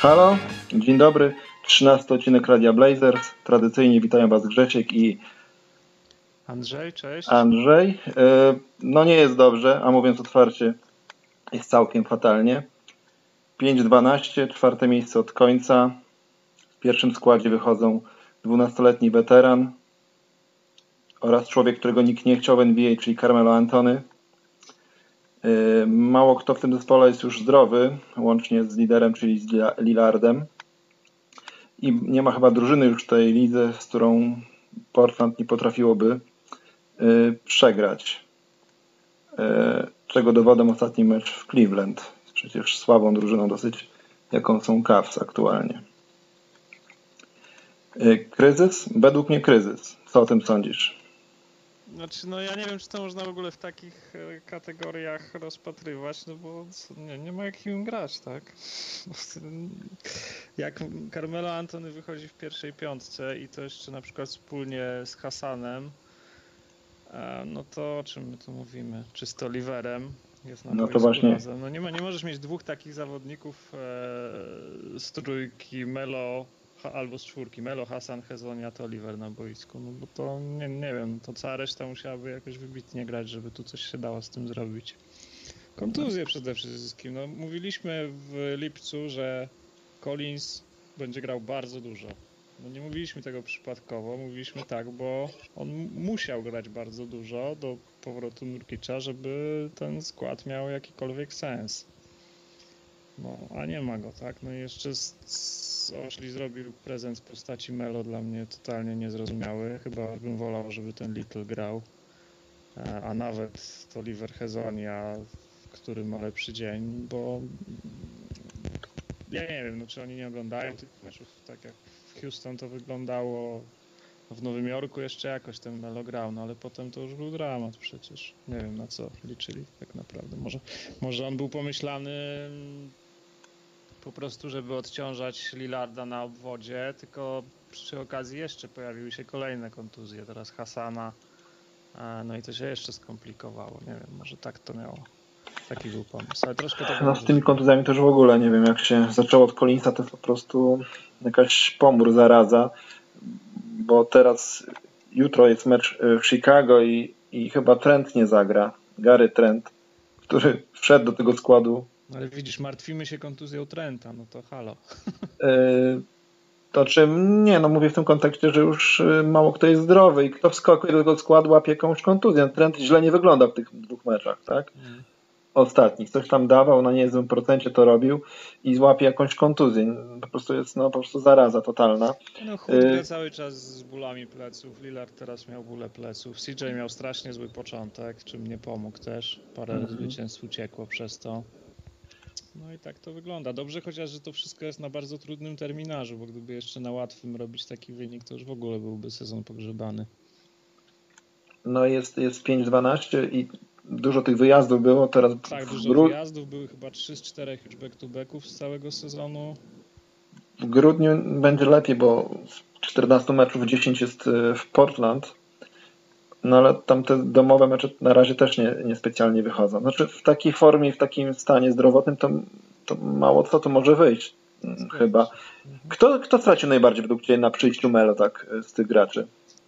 Halo, dzień dobry. 13 odcinek Radia Blazers. Tradycyjnie witają Was Grzesiek i Andrzej, cześć. Andrzej. No nie jest dobrze, a mówiąc otwarcie, jest całkiem fatalnie. 5-12, czwarte miejsce od końca. W pierwszym składzie wychodzą 12-letni weteran oraz człowiek, którego nikt nie chciał w NBA, czyli Carmelo Anthony. Mało kto w tym zespole jest już zdrowy, łącznie z liderem, czyli z Lillardem. I nie ma chyba drużyny już w tej lidze, z którą Portland nie potrafiłoby przegrać. Czego dowodem ostatni mecz w Cleveland. Przecież słabą drużyną dosyć, jaką są Cavs aktualnie. Kryzys? Według mnie kryzys. Co o tym sądzisz? Znaczy, ja nie wiem, czy to można w ogóle w takich kategoriach rozpatrywać, no bo nie ma jak im grać, tak? Jak Carmelo Anthony wychodzi w pierwszej piątce i to jeszcze na przykład wspólnie z Hassanem, no to o czym my tu mówimy? Czy z Oliverem jest na boisku właśnie razem? No nie możesz mieć dwóch takich zawodników z trójki Melo albo z czwórki, Melo, Hassan, Hezonja, to Oliver na boisku, no bo to nie wiem, to cała reszta musiałaby jakoś wybitnie grać, żeby tu coś się dało z tym zrobić. Kontuzje przede wszystkim, no mówiliśmy w lipcu, że Collins będzie grał bardzo dużo. No nie mówiliśmy tego przypadkowo, mówiliśmy tak, bo on musiał grać bardzo dużo do powrotu Nurkicza, żeby ten skład miał jakikolwiek sens. No, a nie ma go, tak? No i jeszcze Oshli zrobił prezent w postaci Melo, dla mnie totalnie niezrozumiały. Chyba bym wolał, żeby ten Little grał, a nawet to Oliver Hezonja, który ma lepszy dzień, bo ja nie wiem, no, czy oni nie oglądają tych meczów, tak jak w Houston to wyglądało, w Nowym Jorku jeszcze jakoś ten Melo grał, no ale potem to już był dramat przecież. Nie wiem, na co liczyli tak naprawdę. Może on był pomyślany po prostu, żeby odciążać Lillarda na obwodzie, tylko przy okazji jeszcze pojawiły się kolejne kontuzje, teraz Hassana, no i to się jeszcze skomplikowało, nie wiem, może tak to miało. Taki był pomysł, ale troszkę tego No z tymi kontuzjami też w ogóle nie wiem, jak się zaczęło od Collinsa, to jest po prostu jakaś pomór zaraza, bo jutro jest mecz w Chicago i chyba Trent nie zagra. Gary Trent, który wszedł do tego składu. Ale widzisz, martwimy się kontuzją Trenta, no to halo. To czym nie, no mówię w tym kontekście, że już mało kto jest zdrowy i kto wskakuje do tego składu, łapie jakąś kontuzję. Trent źle nie wygląda w tych dwóch meczach, tak? Ostatnich. Coś tam dawał, na niezłym procencie to robił i złapie jakąś kontuzję. Po prostu jest po prostu zaraza totalna. No Hood cały czas z bólami pleców, Lillard teraz miał bóle pleców, CJ miał strasznie zły początek, czym nie pomógł też, parę zwycięstw uciekło przez to. No i tak to wygląda. Dobrze chociaż, że to wszystko jest na bardzo trudnym terminarzu, bo gdyby jeszcze na łatwym robić taki wynik, to już w ogóle byłby sezon pogrzebany. No jest 5-12 i dużo tych wyjazdów było. Teraz tak, dużo wyjazdów, były chyba 3 z 4 już back-to-backów z całego sezonu. W grudniu będzie lepiej, bo z 14 meczów 10 jest w Portland. No ale tam te domowe mecze na razie też nie specjalnie wychodzą. Znaczy w takiej formie i w takim stanie zdrowotnym to mało co tu może wyjść chyba. Kto stracił najbardziej według Ciebie na przyjściu Melo tak z tych graczy?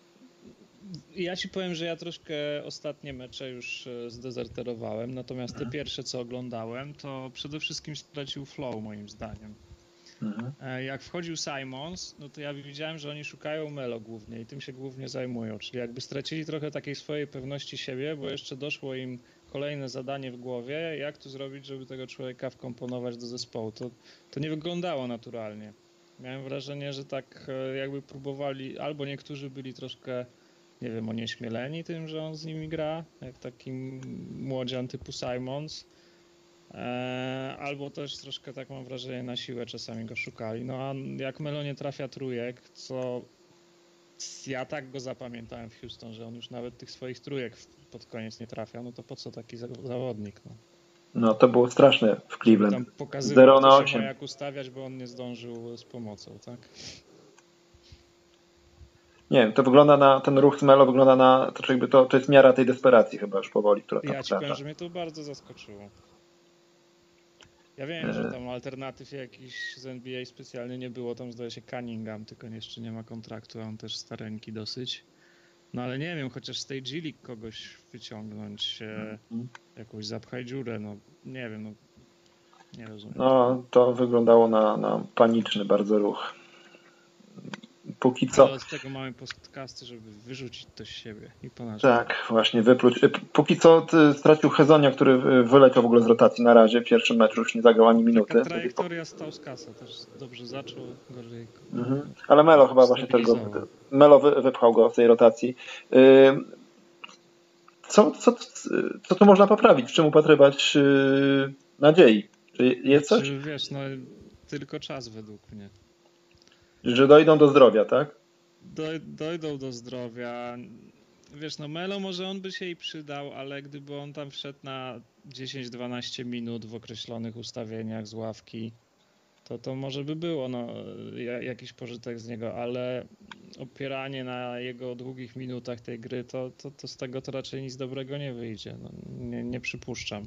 Ja Ci powiem, że ja troszkę ostatnie mecze już zdezerterowałem, natomiast te pierwsze co oglądałem, to przede wszystkim stracił flow moim zdaniem. Jak wchodził Simons, no to ja widziałem, że oni szukają Melo głównie i tym się głównie zajmują, czyli jakby stracili trochę takiej swojej pewności siebie, bo jeszcze doszło im kolejne zadanie w głowie, jak tu zrobić, żeby tego człowieka wkomponować do zespołu. To nie wyglądało naturalnie. Miałem wrażenie, że tak jakby próbowali, albo niektórzy byli troszkę, nie wiem, onieśmieleni tym, że on z nimi gra, jak taki młodzian typu Simons, albo też troszkę, tak mam wrażenie, na siłę czasami go szukali. No a jak Melo nie trafia trójek, co ja tak go zapamiętałem w Houston, że on już nawet tych swoich trójek pod koniec nie trafia, no to po co taki zawodnik? No to było straszne w Cleveland. Tam pokazywał, 0-8. się ma jak ustawiać, bo on nie zdążył z pomocą, tak? Nie wiem, to wygląda na, ten ruch z Melo wygląda na, to jest miara tej desperacji chyba już powoli, która tam Ja Ci powiem, że mnie to bardzo zaskoczyło. Ja wiem, że tam alternatyw jakichś z NBA specjalnie nie było, tam zdaje się Cunningham, tylko jeszcze nie ma kontraktu, a on też stareńki dosyć. No ale nie wiem, chociaż z tej G-League kogoś wyciągnąć, jakąś zapchaj dziurę, no nie wiem, no nie rozumiem. No, to wyglądało na paniczny bardzo ruch. Póki Ale co, od tego mamy podcasty, żeby wyrzucić to z siebie i ponad. tak, właśnie wypluć. Póki co stracił Hezonia, który wyleciał w ogóle z rotacji na razie. W pierwszym meczu już nie zagrał ani Taka minuty. trajektoria Stauskasa też dobrze zaczął, gorzej Ale Melo chyba właśnie też go. stabilizował. Melo wypchał go z tej rotacji. Co tu można poprawić? W czym upatrywać nadziei? Czy jest coś? Czy wiesz, no tylko czas według mnie. Że dojdą do zdrowia, tak? Dojdą do zdrowia. Wiesz, no Melo może on by się i przydał, ale gdyby on tam wszedł na 10-12 minut w określonych ustawieniach z ławki, to może by było jakiś pożytek z niego, ale opieranie na jego długich minutach tej gry, to z tego to raczej nic dobrego nie wyjdzie. No, nie przypuszczam.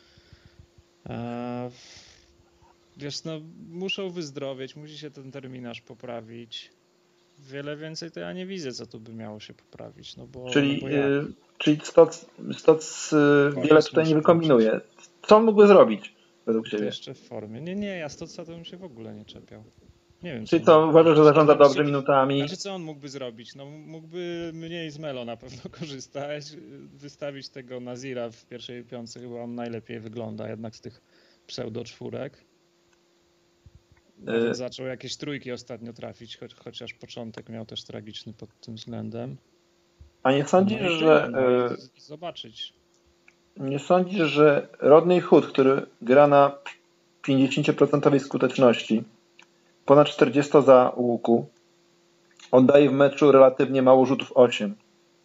Wiesz, no muszą wyzdrowieć, musi się ten terminarz poprawić. Wiele więcej to ja nie widzę, co tu by miało się poprawić, no bo Czyli Stoc wiele tutaj nie wykombinuje. Co on mógłby zrobić według to Ciebie? jeszcze w formie. Nie, ja Stoca to bym się w ogóle nie czepiał. Nie wiem, Czyli co, uważasz, że zarządza dobrze minutami? Znaczy, co on mógłby zrobić? No mógłby mniej z Melo na pewno korzystać, wystawić tego Nazira w pierwszej piątce, chyba on najlepiej wygląda jednak z tych pseudo-czwórek. Nawet zaczął jakieś trójki ostatnio trafić, chociaż początek miał też tragiczny pod tym względem. A nie sądzisz, że zobaczyć. Nie sądzisz, że Rodney Hood, który gra na 50% skuteczności, ponad 40 za łuku, oddaje w meczu relatywnie mało rzutów 8.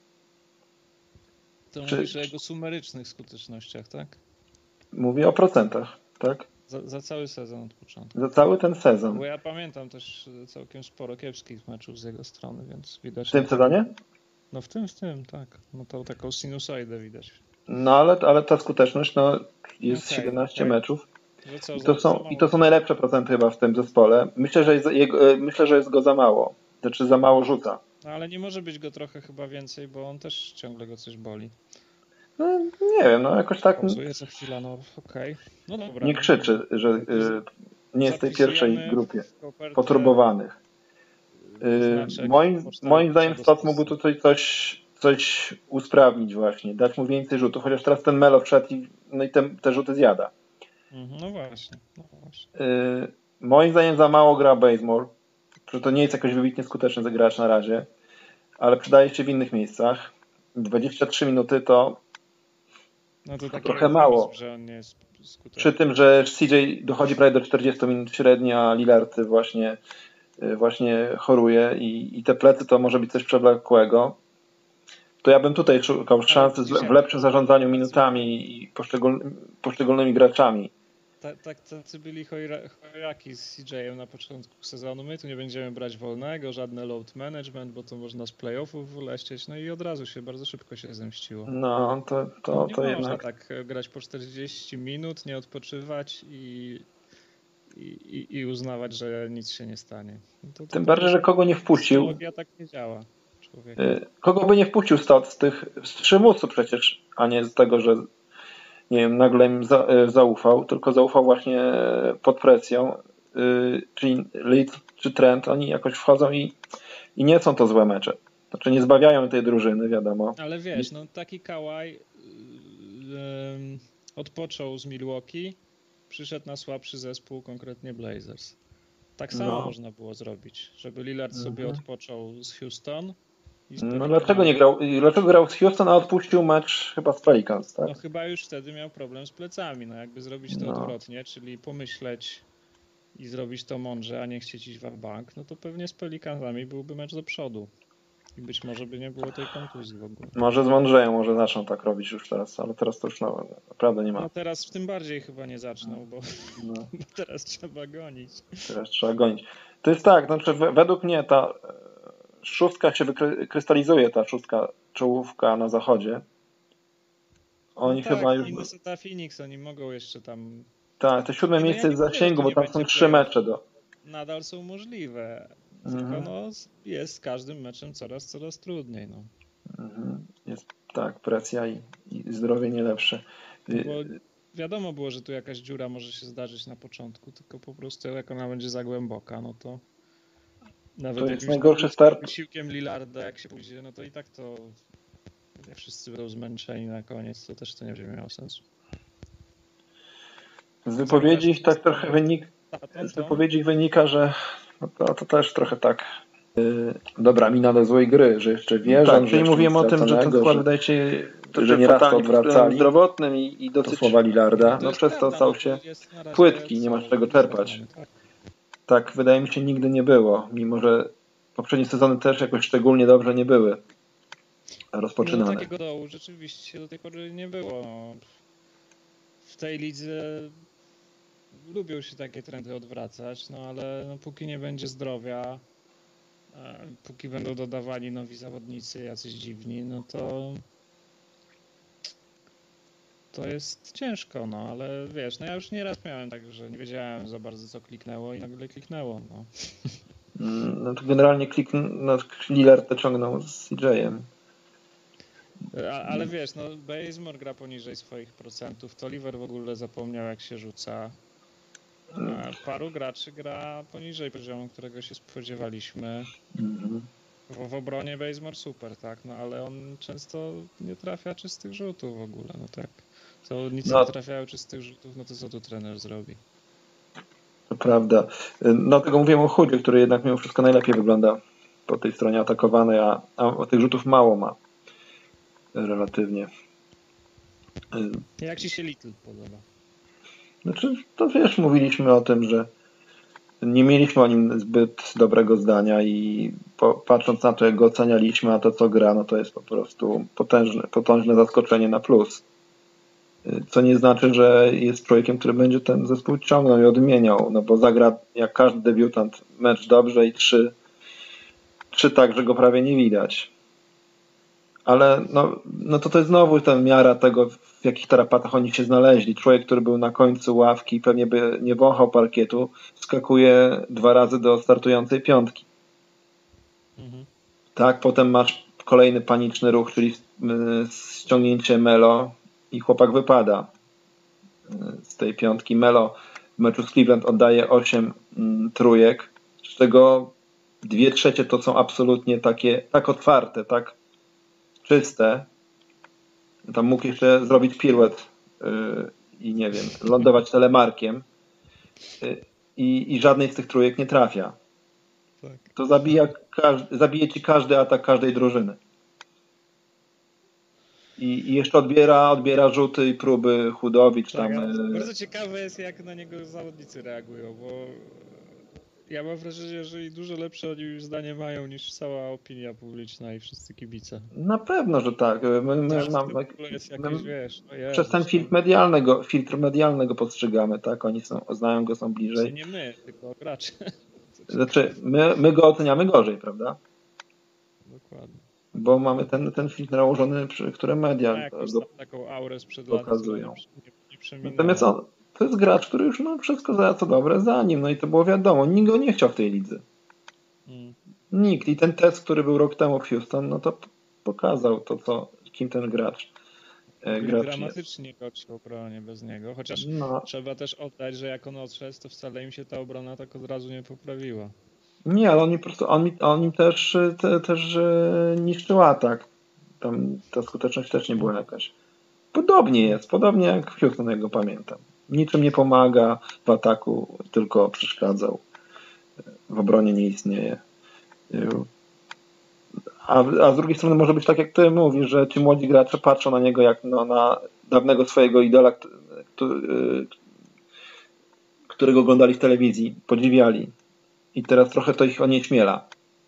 To mówisz o jego sumerycznych skutecznościach, tak? Mówię o procentach, tak? Za cały sezon od początku. Za cały ten sezon. Bo ja pamiętam też całkiem sporo kiepskich meczów z jego strony, więc widać... W tym sezonie? No w tym, tak. No to taką sinusoidę widać. No ale ta skuteczność jest 17 meczów. I to są najlepsze procenty chyba w tym zespole. Myślę, że jest go za mało. Znaczy za mało rzuca. No ale nie może być go trochę chyba więcej, bo on też ciągle go coś boli. No, nie wiem, jakoś tak... Pauzuje co chwila, okej. No dobra. Nie krzyczy, że nie jest w tej pierwszej grupie poturbowanych. Moim zdaniem Stoc mógłby tutaj coś usprawnić właśnie, dać mu więcej rzutów, chociaż teraz ten Melo wszedł i te rzuty zjada. No właśnie. Moim zdaniem za mało gra Bazemore, że to nie jest jakoś wybitnie skuteczny gracz na razie, ale przydaje się w innych miejscach. 23 minuty to trochę mało. Że on nie jest skuteczny. Przy tym, że CJ dochodzi prawie do 40 minut średnia, a Lillard właśnie choruje i te plecy to może być coś przewlekłego, to ja bym tutaj szukał szansy w lepszym zarządzaniu minutami i poszczególnymi graczami. Tacy byli chojraki z CJ-em na początku sezonu. My tu nie będziemy brać wolnego, żadne load management, bo to można z playoffów wylecieć, no i od razu bardzo szybko się zemściło. No, to nie jednak... można tak grać po 40 minut, nie odpoczywać i uznawać, że nic się nie stanie. Tym bardziej, że kogo nie wpuścił. Psychologia tak nie działa. Kogo by nie wpuścił z przymusu przecież, a nie z tego, że nie wiem, nagle im zaufał, tylko zaufał właśnie pod presją. Czyli Leeds czy Trent, oni jakoś wchodzą i nie są to złe mecze. Znaczy nie zbawiają tej drużyny, wiadomo. Ale wiesz, taki Kawhi odpoczął z Milwaukee, przyszedł na słabszy zespół, konkretnie Blazers. Tak samo można było zrobić, żeby Lillard sobie odpoczął z Houston. Dlaczego grał z Houston, a odpuścił mecz chyba z Pelicans, tak? No chyba już wtedy miał problem z plecami, jakby zrobić to odwrotnie, czyli pomyśleć i zrobić to mądrze, a nie chcieć iść w bank, no to pewnie z Pelicansami byłby mecz do przodu. I być może by nie było tej kontuzji w ogóle. Może zmądrzeją, może zaczną tak robić już teraz, ale teraz to już naprawdę nie ma. No teraz tym bardziej chyba nie zaczną, bo teraz trzeba gonić. To jest tak, znaczy według mnie ta szóstka się wykrystalizuje, ta szóstka czołówka na zachodzie. Oni chyba już... Minnesota Phoenix, oni mogą jeszcze tam Tak, to 7 No ja miejsce nie jest w mówię, że zasięgu, tu bo nie tam są będzie 3 playoff. mecze do. Nadal są możliwe. Mhm. Tylko no, jest z każdym meczem coraz trudniej. No. Jest tak, presja i zdrowie nie lepsze. No bo wiadomo było, że tu jakaś dziura może się zdarzyć na początku, tylko po prostu jak ona będzie za głęboka, no to nawet To jest jakimś najgorszy nadludzkim start. wysiłkiem Lillarda, jak się pójdzie, no to i tak to jak wszyscy będą zmęczeni na koniec, to też to nie będzie miało sensu. Z wypowiedzi tak trochę wynika, że to też trochę tak Dobra mina do złej gry, że jeszcze wierzą, tak, że czyli jeszcze mówiłem nic o tym, że ten straconego, skład że wydaje się że nieraz to odwracali. zdrowotnym i to dosyć słowa Lillarda. To no jest przez to prawda, stał no, się jest na razie płytki, nie masz czego czerpać. mamy, tak. Tak, wydaje mi się, nigdy nie było, mimo że poprzednie sezony też jakoś szczególnie dobrze nie były No rozpoczynane. takiego dołu rzeczywiście do tej pory nie było. W tej lidze lubią się takie trendy odwracać, no ale no, póki nie będzie zdrowia, póki będą dodawani nowi zawodnicy, jacyś dziwni, no to jest ciężko, no ale wiesz, no ja już nieraz miałem tak, że nie wiedziałem za bardzo co kliknęło i nagle kliknęło, no. No to generalnie Lillard to ciągnął z CJ-em. Ale wiesz, no Bazemore gra poniżej swoich procentów, Toliver w ogóle zapomniał jak się rzuca. Paru graczy gra poniżej poziomu, którego się spodziewaliśmy. W obronie Bazemore super, tak, no ale on często nie trafia czystych rzutów w ogóle, no tak. Zawodnicy nie trafiają czystych rzutów, no to co tu trener zrobi? To prawda. No tego mówiłem o Chudzie, który jednak mimo wszystko najlepiej wygląda po tej stronie atakowanej, a tych rzutów mało ma relatywnie. Jak ci się Little podoba? Znaczy, to wiesz, mówiliśmy o tym, że nie mieliśmy o nim zbyt dobrego zdania i patrząc na to, jak go ocenialiśmy, a to co gra, no to jest po prostu potężne zaskoczenie na plus. Co nie znaczy, że jest człowiekiem, który będzie ten zespół ciągnął i odmieniał, no bo zagra jak każdy debiutant mecz dobrze i trzy tak, że go prawie nie widać. Ale no to jest znowu ta miara tego, w jakich tarapatach oni się znaleźli. Człowiek, który był na końcu ławki i pewnie by nie wąchał parkietu, skakuje 2 razy do startującej piątki. Tak, potem masz kolejny paniczny ruch, czyli ściągnięcie Melo i chłopak wypada z tej piątki. Melo w meczu z Cleveland oddaje 8 trójek, z czego 2/3 to są absolutnie takie, tak otwarte, tak czyste. Tam mógł jeszcze zrobić piruet i nie wiem, lądować telemarkiem i żadnej z tych trójek nie trafia. Tak. To zabije ci każdy atak każdej drużyny. I jeszcze odbiera rzuty i próby Chudowicz Tak, tam. bardzo ciekawe jest, jak na niego zawodnicy reagują, bo ja mam wrażenie, że i dużo lepsze o nim zdanie mają niż cała opinia publiczna i wszyscy kibice. Na pewno, że tak. Przez ten filtr medialny go postrzegamy, tak? Oni znają go, są bliżej. Nie my, tylko gracze. Znaczy, my go oceniamy gorzej, prawda? Dokładnie. Bo mamy ten filtr nałożony, który media taką aurę sprzed pokazują. Lat, Natomiast to jest gracz, który już wszystko za co dobre za nim, no i to było wiadomo. Nikt go nie chciał w tej lidze. Nikt. I ten test, który był rok temu w Houston, no to pokazał to, kim ten gracz dramatycznie gorszy w obronie bez niego, chociaż trzeba też oddać, że jak on odszedł, to wcale im się ta obrona tak od razu nie poprawiła. Nie, ale on też niszczył atak. Tam ta skuteczność też nie była jakaś. Podobnie jak w Houston, jak go pamiętam. Niczym nie pomaga w ataku, tylko przeszkadzał. W obronie nie istnieje. A z drugiej strony może być tak, jak ty mówisz, że ci młodzi gracze patrzą na niego jak na dawnego swojego idola, którego oglądali w telewizji, podziwiali. I teraz trochę to ich onieśmiela.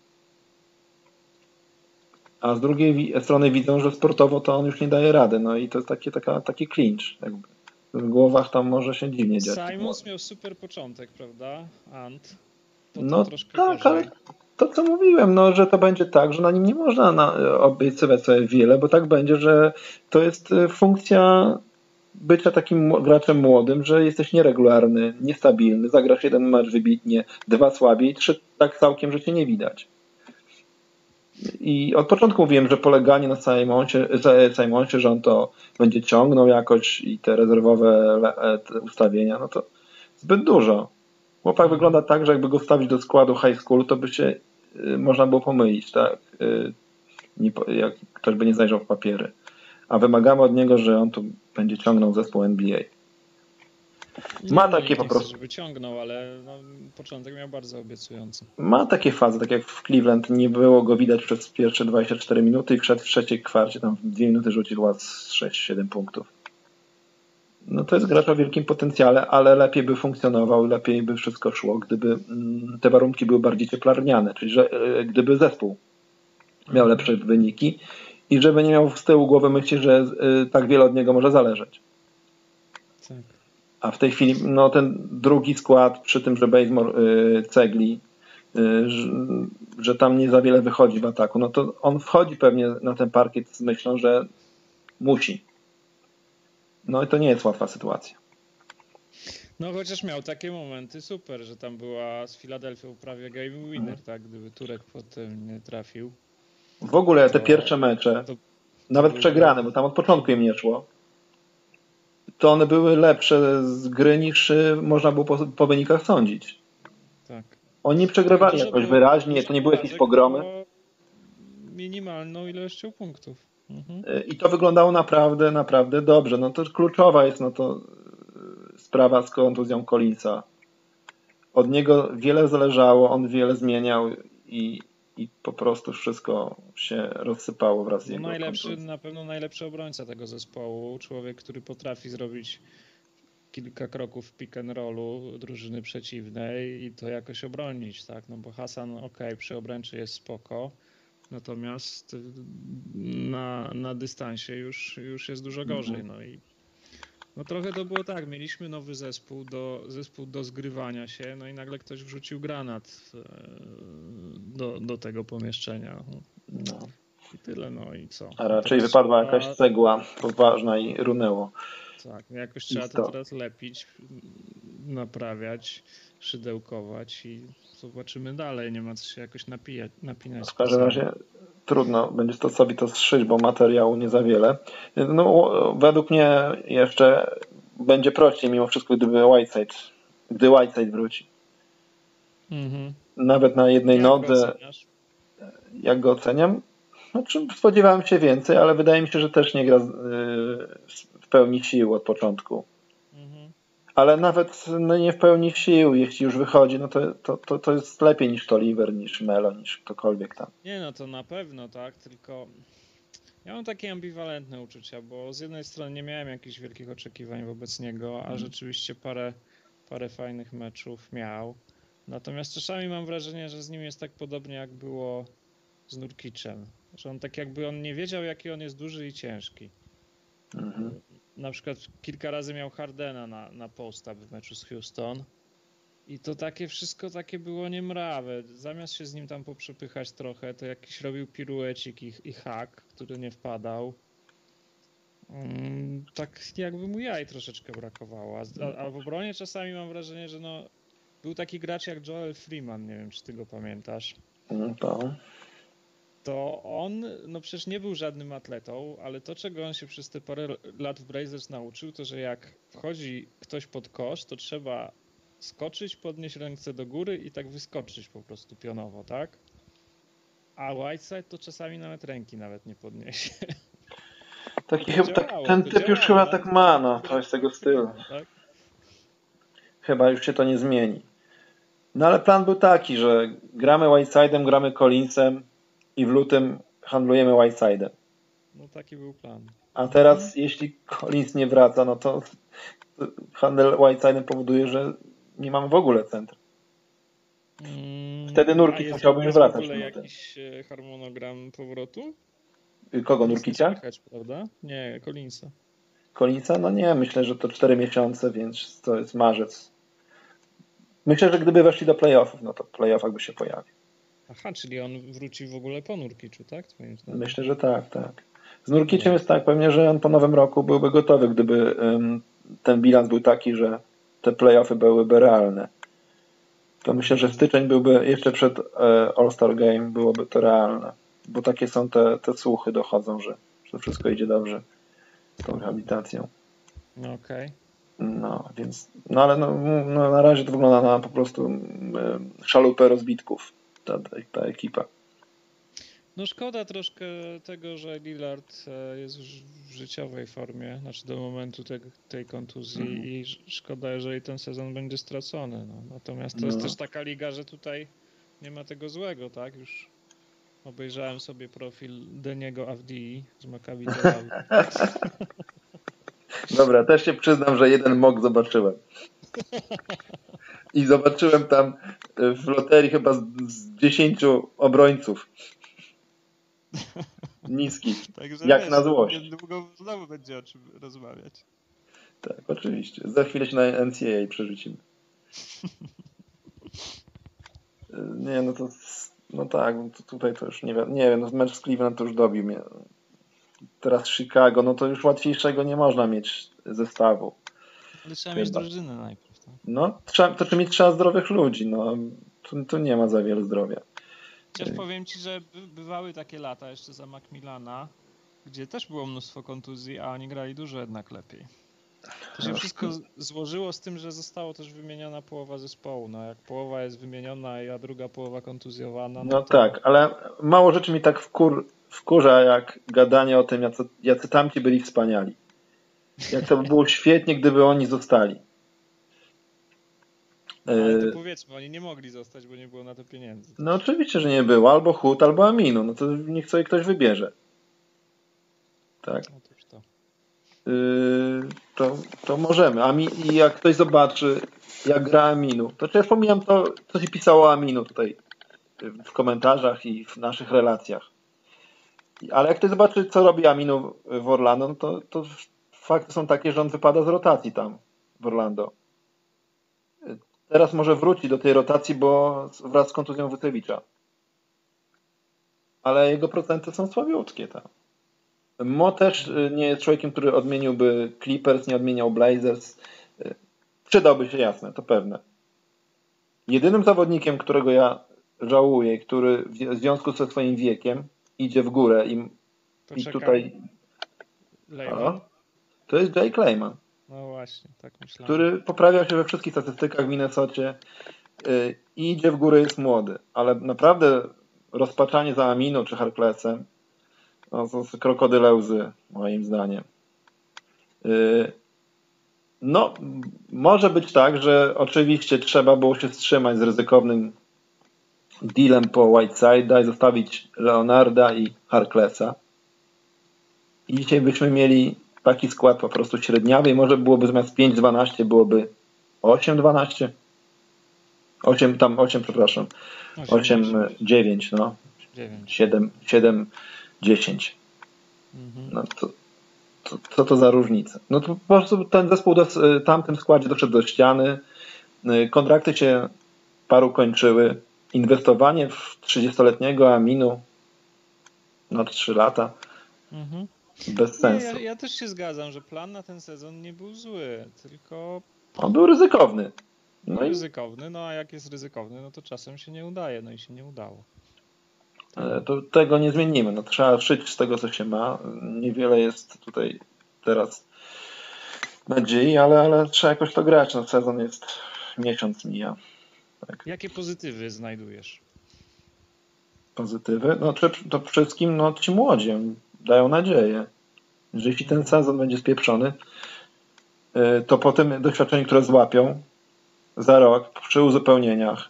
A z drugiej strony widzą, że sportowo to on już nie daje rady. No i to jest taki clinch. Jakby. W głowach tam może się dziwnie dziać. Simons miał super początek, prawda? Ant. No tak, ale to co mówiłem, że to będzie tak, że na nim nie można obiecywać sobie wiele, bo tak będzie, że to jest funkcja bycia takim graczem młodym, że jesteś nieregularny, niestabilny, zagrasz jeden mecz wybitnie, dwa słabiej, trzy tak całkiem, że cię nie widać. I od początku mówiłem, że poleganie na Simonsie, że on to będzie ciągnął jakoś i te rezerwowe te ustawienia, no to zbyt dużo. Chłopak wygląda tak, że jakby go wstawić do składu high school, to by się można było pomylić, tak? Jak ktoś by nie zajrzał w papiery. A wymagamy od niego, że on tu będzie ciągnął zespół NBA. Ma takie po prostu. Żeby ciągnął, ale no, początek miał bardzo obiecujący. Ma takie fazy, tak jak w Cleveland, nie było go widać przez pierwsze 24 minuty i wszedł w trzeciej kwarcie, tam w 2 minuty rzucił chyba z 6-7 punktów. No to jest gracz o wielkim potencjale, ale lepiej by funkcjonował, lepiej by wszystko szło, gdyby te warunki były bardziej cieplarniane, czyli że gdyby zespół miał lepsze wyniki i żeby nie miał z tyłu głowy myśli, że tak wiele od niego może zależeć. Tak. A w tej chwili no, ten drugi skład, przy tym, że Bazemore cegli, że tam nie za wiele wychodzi w ataku, no to on wchodzi pewnie na ten parkiet z myślą, że musi. No i to nie jest łatwa sytuacja. No chociaż miał takie momenty super, że tam była z Filadelfią prawie game winner, tak? Gdyby Turek potem nie trafił. W ogóle te pierwsze mecze, nawet przegrane, bo tam od początku im nie szło, to one były lepsze z gry niż można było po wynikach sądzić. Tak. Oni przegrywali jakoś wyraźnie, to nie były jakieś pogromy. Minimalną ilością punktów. I to wyglądało naprawdę, naprawdę dobrze. No to kluczowa jest no to sprawa z kontuzją Collinsa. Od niego wiele zależało, on wiele zmieniał i po prostu wszystko się rozsypało wraz z jego kontuzją. Na pewno najlepszy obrońca tego zespołu. Człowiek, który potrafi zrobić kilka kroków w pick and rollu drużyny przeciwnej i to jakoś obronić, tak? No bo Hasan, przy obręczy jest spoko, natomiast na dystansie już jest dużo gorzej. No i no trochę to było tak, mieliśmy nowy zespół do zgrywania się, no i nagle ktoś wrzucił granat do tego pomieszczenia. No. I tyle, no i co? A raczej wypadła jakaś cegła poważna i runęło. Tak, jakoś trzeba to teraz lepić, naprawiać, szydełkować i zobaczymy dalej. Nie ma co się jakoś napinać. W każdym razie trudno będzie sobie to zszyć, bo materiału nie za wiele. No, według mnie jeszcze będzie prościej mimo wszystko, gdy Whiteside wróci. Nawet na jednej nodze. Jak go oceniam? Znaczy, spodziewałem się więcej, ale wydaje mi się, że też nie gra w pełni sił od początku. Ale nawet nie w pełni sił, jeśli już wychodzi, no to jest lepiej niż Toliver, niż Melo, niż ktokolwiek tam. Nie, no to na pewno, tak, tylko ja mam takie ambiwalentne uczucia, bo z jednej strony nie miałem jakichś wielkich oczekiwań wobec niego, a rzeczywiście parę fajnych meczów miał. Natomiast czasami mam wrażenie, że z nim jest tak podobnie jak było z Nurkicem, że on tak jakby on nie wiedział, jaki on jest duży i ciężki. Na przykład kilka razy miał Hardena na post-up w meczu z Houston i to takie wszystko takie było niemrawe. Zamiast się z nim tam poprzepychać trochę, to jakiś robił piruecik i hak, który nie wpadał. Tak jakby mu jaj troszeczkę brakowało. A w obronie czasami mam wrażenie, że no, był taki gracz jak Joel Freeman, nie wiem czy ty go pamiętasz. To on, no przecież nie był żadnym atletą, ale to, czego on się przez te parę lat w Blazers nauczył, to że jak wchodzi ktoś pod kosz, to trzeba skoczyć, podnieść ręce do góry i tak wyskoczyć po prostu pionowo, tak? A Whiteside to czasami nawet ręki nie podniesie. Ten typ już chyba tak ma, no, to jest tego stylu. Tak? Chyba już się to nie zmieni. No ale plan był taki, że gramy Whiteside'em, gramy Collinsem i w lutym handlujemy Whiteside'em. No taki był plan. A teraz jeśli Collins nie wraca, no to handel Whiteside'em powoduje, że nie mamy w ogóle centra. Wtedy Nurkic musiałby już wracać. Jest w ogóle jakiś harmonogram powrotu? Kogo, Nurkicia? Prawda? Nie, Collinsa. Collinsa? No nie, myślę, że to 4 miesiące, więc to jest marzec. Myślę, że gdyby weszli do playoffów, no to w playoffach by się pojawił. Aha, czyli on wróci w ogóle po Nurkiczu, tak? Myślę, że tak. Z Nurkiciem jest tak, pewnie, że on po nowym roku byłby gotowy, gdyby ten bilans był taki, że te playoffy byłyby realne. To myślę, że styczeń byłby jeszcze przed All-Star Game, byłoby to realne. Bo takie są te słuchy dochodzą, że wszystko idzie dobrze z tą rehabilitacją. No okej. No, więc, no ale na razie to wygląda na po prostu szalupę rozbitków ta ekipa. No szkoda troszkę tego, że Lillard jest w życiowej formie, znaczy do momentu tej kontuzji i szkoda, jeżeli ten sezon będzie stracony. No. Natomiast to jest też taka liga, że tutaj nie ma tego złego, tak? Już obejrzałem sobie profil Deniego Avdii z Maccabi Tel Aviv. Dobra, też się przyznam, że jeden mock zobaczyłem. I zobaczyłem tam w loterii chyba z 10 obrońców. Niski. Także Jak na złość. Niedługo znowu będzie o czym rozmawiać. Tak, oczywiście. Za chwilę się na NCAA przerzucimy. Nie, no to no tak, tutaj to już nie wiem, no mecz z Cleveland to już dobił mnie. Teraz Chicago, no to już łatwiejszego nie można mieć zestawu. Ale trzeba mieć drużynę najpierw. Tak? No, trzeba zdrowych ludzi, no. Tu nie ma za wiele zdrowia. Chociaż powiem ci, że bywały takie lata jeszcze za Macmillana, gdzie też było mnóstwo kontuzji, a oni grali dużo jednak lepiej. To się wszystko złożyło z tym, że zostało też wymieniona połowa zespołu. No jak połowa jest wymieniona, a druga połowa kontuzjowana. No tak, ale mało rzeczy mi tak wkurza, jak gadanie o tym, jacy tamci byli wspaniali. Jak to by było świetnie, gdyby oni zostali. Ale to powiedzmy, oni nie mogli zostać, bo nie było na to pieniędzy. No oczywiście, że nie było. Albo Hood, albo Aminu. No to niech sobie ktoś wybierze. Tak. Otóż to możemy. I jak ktoś zobaczy, jak gra Aminu, to ja wspominam to, co się pisało o Aminu tutaj w komentarzach i w naszych relacjach. Ale jak ktoś zobaczy, co robi Aminu w Orlando, no to fakty są takie, że on wypada z rotacji tam w Orlando. Teraz może wróci do tej rotacji, bo wraz z kontuzją Wycewicza. Ale jego procenty są słabiutkie tam. Mo też nie jest człowiekiem, który odmieniłby Clippers, nie odmieniał Blazers. Przydałby się, jasne, to pewne. Jedynym zawodnikiem, którego ja żałuję, który w związku ze swoim wiekiem idzie w górę i tutaj... To jest Jay Clayman. No właśnie, tak myślałem. Który poprawia się we wszystkich statystykach w Minnesocie i idzie w górę, jest młody. Ale naprawdę rozpaczanie za Aminu czy Harklessem no, to są krokodyle łzy, moim zdaniem. No, może być tak, że oczywiście trzeba było się wstrzymać z ryzykownym dealem po Whiteside'a i zostawić Leonarda i Harklessa. I dzisiaj byśmy mieli taki skład po prostu średniawy i może byłoby zamiast 5-12 byłoby 8-12. 8, przepraszam. 8-9, no. 7-10. No co to za różnica? No to po prostu ten zespół w tamtym składzie doszedł do ściany. Kontrakty się paru kończyły. Inwestowanie w 30-letniego Aminu na 3 lata. Bez sensu. Ja też się zgadzam, że plan na ten sezon nie był zły, tylko... On był ryzykowny. Ryzykowny, no a jak jest ryzykowny, no to czasem się nie udaje, no i się nie udało. To tego nie zmienimy. No, trzeba szyć z tego, co się ma. Niewiele jest tutaj teraz nadziei, ale trzeba jakoś to grać. No, sezon jest, miesiąc mija. Tak. Jakie pozytywy znajdujesz? Pozytywy? No to wszystkim ci młodzi dają nadzieję, że jeśli ten sezon będzie spieprzony, to po tym doświadczeniu, które złapią za rok, przy uzupełnieniach,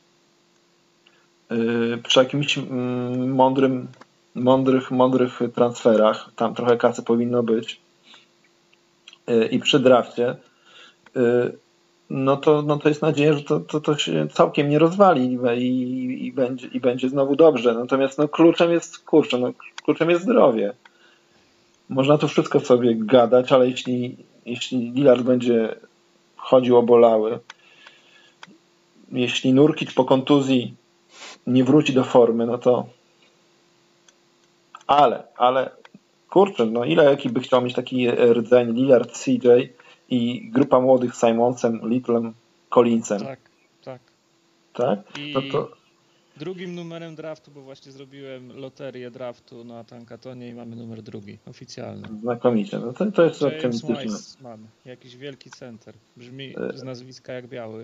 przy jakimś mądrych transferach, tam trochę kasy powinno być, i przy drafcie, no to jest nadzieja, że to się całkiem nie rozwali i będzie znowu dobrze. Natomiast kluczem jest kluczem jest zdrowie. Można tu wszystko sobie gadać, ale jeśli Lillard będzie chodził obolały, jeśli Nurkic po kontuzji nie wróci do formy, no to ale kurczę, no ile ekip by chciał mieć taki rdzeń Lillard, CJ i grupa młodych z Simonsem, Littlem, Collinsem, Tak, tak. tak? No I to drugim numerem draftu, bo właśnie zrobiłem loterię draftu na Tankatonie i mamy numer drugi, oficjalny. znakomicie. No to jest James optymistyczne. Wiseman, jakiś wielki center. Brzmi z nazwiska jak biały.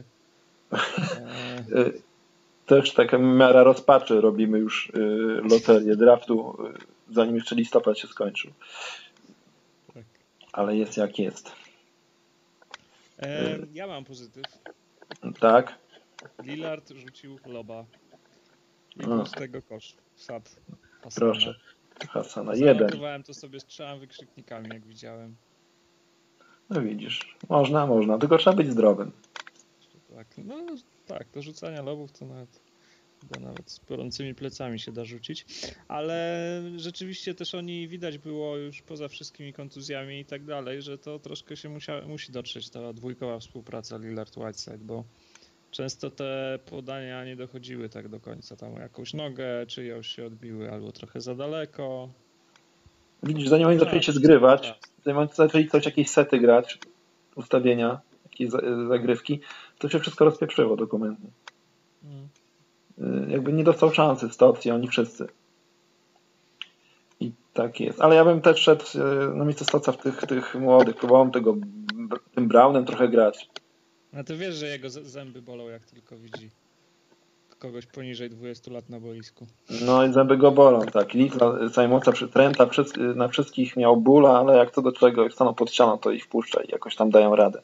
Też taka miara rozpaczy robimy już loterię draftu, zanim jeszcze listopad się skończył. Tak. Ale jest jak jest. Ja mam pozytyw. Tak? Lillard rzucił loba i No. był z tego kosz. Wsad Hassana. Proszę. Hassana, jeden. Zanotowałem to sobie strzałem wykrzyknikami, jak widziałem. No widzisz, można, tylko trzeba być zdrowym. Tak, no tak, do rzucania lobów to nawet z gorącymi plecami się da rzucić, ale rzeczywiście też oni widać było już poza wszystkimi kontuzjami i tak dalej, że to troszkę się musi dotrzeć ta dwójkowa współpraca Lillard-Whiteside, bo często te podania nie dochodziły tak do końca, tam o jakąś nogę czyjąś się odbiły albo trochę za daleko. Widzisz, zanim oni zaczęli się zgrywać, zanim oni zaczęli jakieś sety grać, ustawienia, jakieś zagrywki, to się wszystko rozpieprzyło dokumentnie. Jakby nie dostał szansy Stotts i oni wszyscy. I tak jest. Ale ja bym też szedł na miejsce Stottsa w tych młodych. Próbowałem tym Brownem trochę grać. A ty wiesz, że jego zęby bolą, jak tylko widzi kogoś poniżej 20 lat na boisku. No i zęby go bolą, tak. Litla, Simonsa, Trenta, na wszystkich miał bóla, ale jak to do czego, jak staną pod ścianą, to ich wpuszcza i jakoś tam dają radę.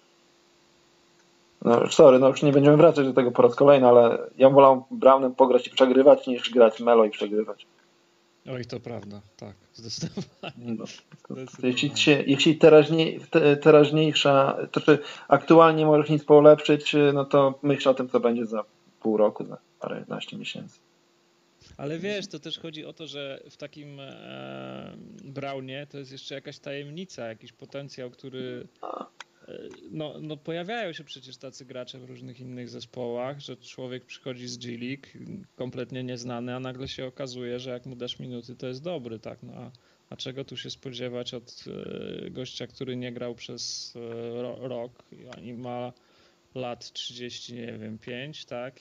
No sorry, no już nie będziemy wracać do tego po raz kolejny, ale ja wolał Brownem pograć i przegrywać, niż grać Melo i przegrywać. Oj, to prawda, tak, zdecydowanie. No. Jeśli teraźniejsza, to czy aktualnie możesz nic polepszyć, no to myśl o tym, co będzie za pół roku, za paręnaście miesięcy. Ale wiesz, to też chodzi o to, że w takim Brownie to jest jeszcze jakaś tajemnica, jakiś potencjał, który... No pojawiają się przecież tacy gracze w różnych innych zespołach, że człowiek przychodzi z G-League kompletnie nieznany, a nagle się okazuje, że jak mu dasz minuty, to jest dobry, tak? No, a czego tu się spodziewać od gościa, który nie grał przez rok i ma lat 30, nie wiem, 5, tak?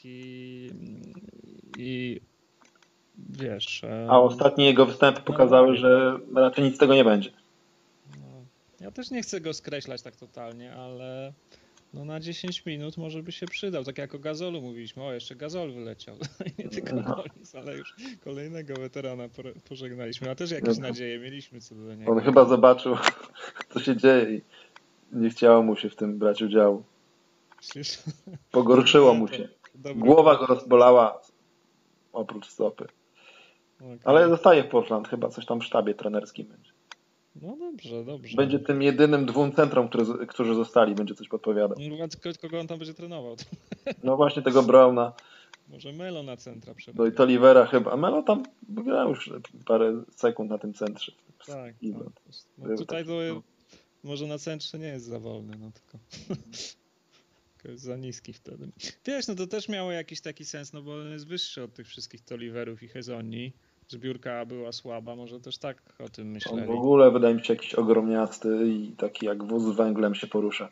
I wiesz... A ostatnie jego występy pokazały, że raczej nic z tego nie będzie. Ja też nie chcę go skreślać tak totalnie, ale no na 10 minut może by się przydał. Tak jak o Gazolu mówiliśmy. O, jeszcze Gazol wyleciał. Nie tylko Collins, ale już kolejnego weterana pożegnaliśmy. A też jakieś nadzieje mieliśmy co do niego. On chyba zobaczył, co się dzieje i nie chciało mu się w tym brać udziału. Pogorszyło mu się. Głowa go rozbolała oprócz stopy. Okay. Ale zostaje w Portland, chyba coś tam w sztabie trenerskim będzie. No dobrze. Będzie tym jedynym dwóm centrom, którzy zostali, będzie coś podpowiadał. Kogo on tam będzie trenował? No właśnie tego Browna. Może Melo na centra przebywa. No i to Olivera chyba. A Melo tam grał już parę sekund na tym centrze. Tak. No tutaj to może na centrze nie jest za wolny, no tylko jest za niski wtedy. Wiesz, no to też miało jakiś taki sens, no bo on jest wyższy od tych wszystkich Toliverów i Hezoni. Zbiórka była słaba, może też tak o tym myśleli. On w ogóle wydaje mi się jakiś ogromniasty i taki jak wóz z węglem się porusza.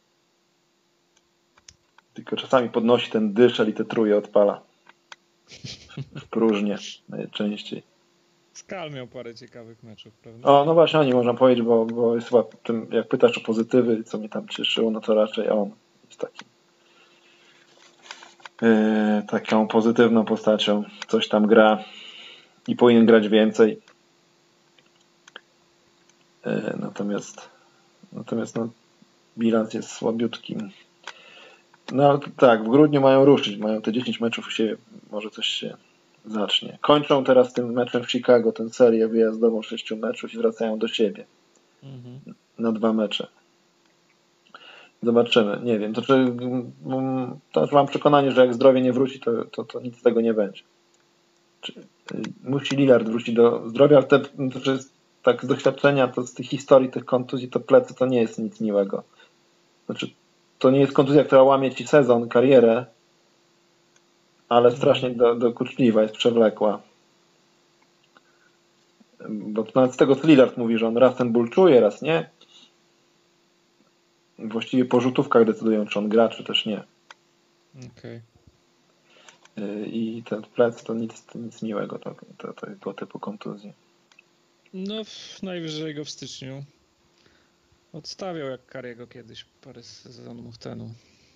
Tylko czasami podnosi ten dyszel i te truje odpala. W próżnię najczęściej. Skal miał parę ciekawych meczów, prawda? O, no właśnie o nim można powiedzieć, bo jest chyba tym, jak pytasz o pozytywy, co mnie tam cieszyło, no to raczej on jest taką pozytywną postacią. Coś tam gra i powinien grać więcej. Natomiast no, bilans jest słabiutki. No ale tak, w grudniu mają ruszyć, mają te 10 meczów, może coś się zacznie. Kończą teraz tym meczem w Chicago tę serię wyjazdową 6 meczów i wracają do siebie na 2 mecze. Zobaczymy, nie wiem, to mam przekonanie, że jak zdrowie nie wróci, to nic z tego nie będzie. Musi Lillard wrócić do zdrowia, ale to jest tak z doświadczenia, to z tych historii, tych kontuzji, to plecy to nie jest nic miłego. Znaczy, to nie jest kontuzja, która łamie ci sezon, karierę, ale strasznie dokuczliwa, jest przewlekła. bo to nawet z tego co Lillard mówi, że on raz ten ból czuje, raz nie. Właściwie po rzutówkach decydują, czy on gra, czy też nie. Okej. I ten plec to nic miłego, tego typu kontuzje. No, najwyżej go w styczniu odstawiał jak Kariego kiedyś parę sezonów temu.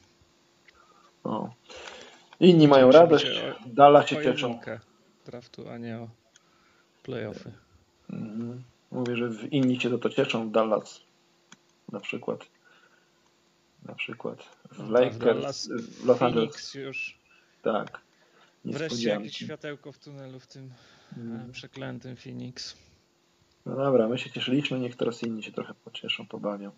O. Inni mają Chciałem radość, się Dallas się o cieszą. jedynkę draftu, a nie o playoffy. Mówię, że inni się to cieszą, Dallas na przykład. W Lakers, Dallas, w Los Angeles. Phoenix już Tak. wreszcie jakieś światełko w tunelu w tym przeklętym Phoenix. No dobra, my się cieszyliśmy, niech teraz inni się trochę pocieszą, pobawią.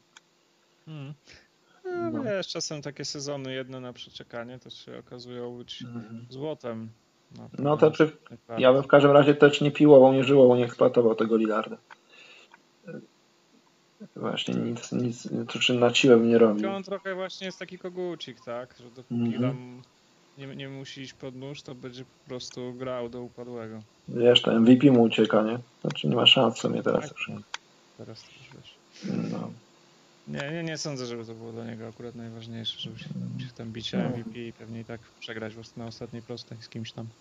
No. Wiesz, czasem takie sezony jedne na przeczekanie to się okazują być złotem. No to ja bym w każdym razie też nie piłował, nie żyłował, nie eksploatował tego Lillarda. Właśnie nic to na siłę bym nie robił. On trochę właśnie jest taki kogucik, tak? Że dopóki tam nie musi iść pod nóż, to będzie po prostu grał do upadłego. Wiesz, to MVP mu ucieka, nie? Znaczy nie ma szans w sumie teraz już. Teraz to już wiesz. No. Nie sądzę, żeby to było dla niego akurat najważniejsze, żeby się tam bić MVP i pewnie i tak przegrać na ostatniej prostej z kimś tam.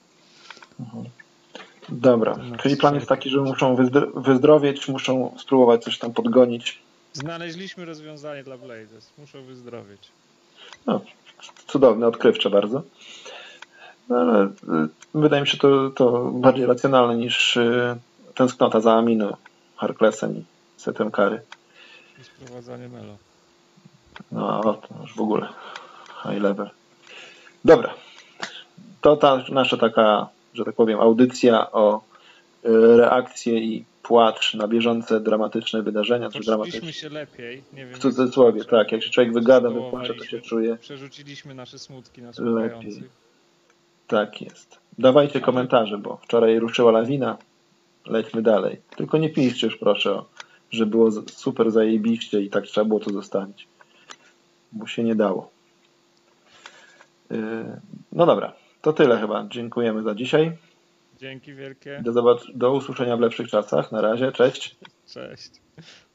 Dobra, czyli plan jest taki, że muszą wyzdrowieć, muszą spróbować coś tam podgonić. Znaleźliśmy rozwiązanie dla Blazers. Muszą wyzdrowieć. No, cudowne, odkrywcze bardzo. No, ale wydaje mi się to bardziej racjonalne niż tęsknota za Amino, Harklessem i Setem Curry. I sprowadzanie Melo. No, to już w ogóle high level. Dobra, to ta nasza taka, że tak powiem, audycja o reakcje i płacz na bieżące dramatyczne wydarzenia. Poczuliśmy się lepiej. Nie wiem, w cudzysłowie, tak. Jak się człowiek wygada, wypłacze, to się czuje przerzuciliśmy nasze smutki na lepiej. słuchających. Tak jest. Dawajcie komentarze, bo wczoraj ruszyła lawina. Lećmy dalej. Tylko nie piszcie już proszę, że było super zajebiście i tak trzeba było to zostawić. Bo się nie dało. No dobra, to tyle chyba. Dziękujemy za dzisiaj. Dzięki wielkie. Do usłyszenia w lepszych czasach. Na razie, cześć. Cześć.